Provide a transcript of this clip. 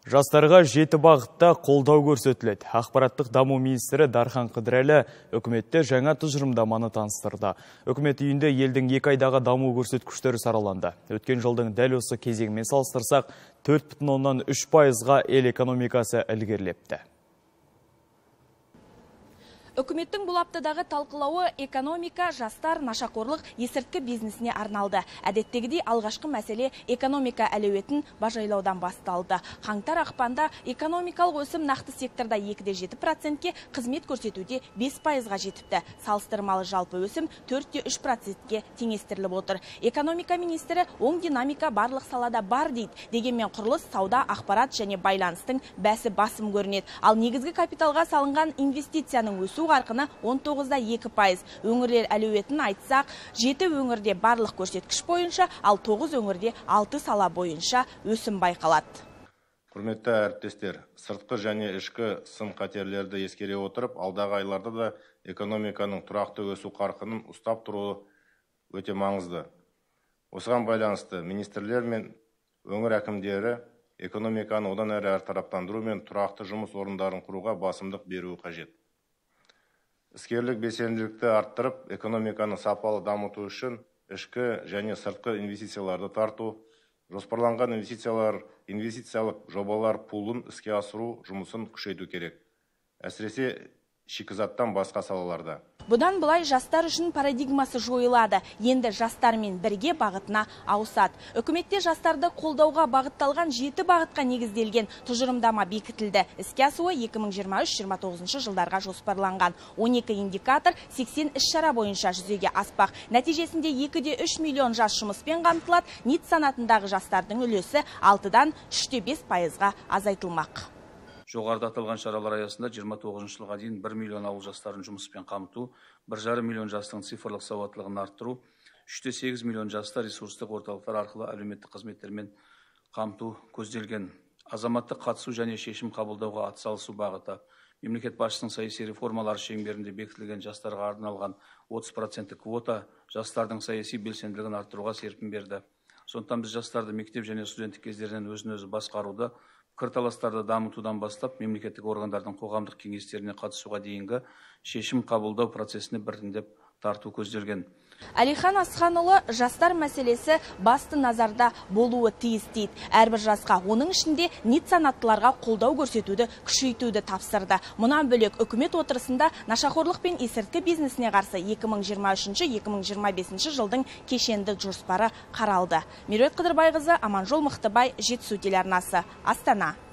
Жастарға 7 бағытта қолдау көрсетіледі. Ақпараттық даму министрі Дархан Қыдырәлі үкіметте жаңа тұжырымдаманы таныстырды. Үкімет үйінде елдің 2 айдағы даму көрсеткіштері сараланды. Өткен жылдың дәл осы кезеңмен салыстырсақ, 4,3%-ға ел экономикасы ілгерілепті. Үкіметтің бұл аптадағы талқылауы экономика, жастар, нашақорлық, есірткі бизнесіне арналды. Әдеттегідей алғашқы мәселе экономика әлеуетін бажайлаудан басталды. Қаңтар ақпанда экономикалық өсім нақты секторда 2,7%-ке, қызмет көрсетуде 5%-ға жетіпті. Салыстырмалы жалпы өсім 4,3%-ке теңестіріліп отыр. Экономика министрі оң динамика барлық салада бар дейді. Дегенмен құрылыс, сауда, ақпарат және байланыстың бәсі басым көрінеді. Ал негізгі капиталға салынған инвестицияның өсу қарқыны 19,2%. Өңірлер әлеуетін айтсақ, 7 өңірде барлық көрсеткіш бойынша, ал 9 өңірде 6 сала бойынша өсім байқалады. Құрметті әріптестер, сыртқы және ішкі сын қатерлерді ескере отырып, алдағы айларда да экономиканың тұрақты өсу қарқынын ұстап тұруы өте маңызды. Осыған байланысты министрлер мен өңір әкімдері экономиканы одан әрі әртараптандыру мен тұрақты жұмыс орындарын құруға басымдық беруі қажет. Іскерлік белсенділікті арттырып, экономиканы сапалы дамыту үшін ішкі және сыртқы инвестицияларды тарту, жоспарланған инвестициялық жобалар пулын іске асыру жұмысын күшейту керек. Әсіресе шикізаттан басқа салаларда. Бұдан бұлай жастар үшін парадигмасы жойылады. Енді жастармен бірге бағытына ауысады. Үкіметте жастарды қолдауға бағытталған 7 бағытқа негізделген тұжырымдама бекітілді. Іске асуы 2023-2029 жылдарға жоспарланған. 12 индикатор 80 іс-шара бойынша жүзеге аспақ. Нәтижесінде 2,3 миллион жас жұмыспен қамтылады. НИТ санатындағы жастардың үлесі 6-дан 3,5%-ға азайтылмақ. Жоғарыда аталған шаралар аясында 29 жылға дейін 1 миллион ауыл жастарын жұмыспен қамту, 1,5 миллион жастың цифрлық сауаттылығын арттыру, 3,8 миллион жасты ресурстық орталықтар арқылы әлеуметтік қызметтермен қамту көзделген. Азаматтық қатысу және шешім қабылдауға атсалысу бағыты. Мемлекет басшысының саяси реформалары шеңберінде бекітілген жастарға арналған 30% квота жастардың саяси белсенділігін арттыруға серпін берді. Сондықтан біз жастарды мектеп және студенттік кездерінен өзін-өзі басқаруды, пікірталастарды дамытудан бастап мемлекеттік органдардың қоғамдық кеңестеріне қатысуға дейінгі шешім қабылдау процесіне біртіндеп тарту көзделген. Әлихан Асханұлы жастар мәселесі басты назарда болуы тиіс дейді. Әрбір жасқа, оның ішінде НИТ санаттыларға қолдау көрсетуді, күшейтуді тапсырды. Мұнан бөлек үкімет отырысында нашақорлық пен есірткі бизнесіне қарсы 2023-2025 жылдың кешенді жоспары қаралды. Меруерт Қыдырбайқызы, Аманжол Мықтыбай, Жетісу телеарнасы, Астана.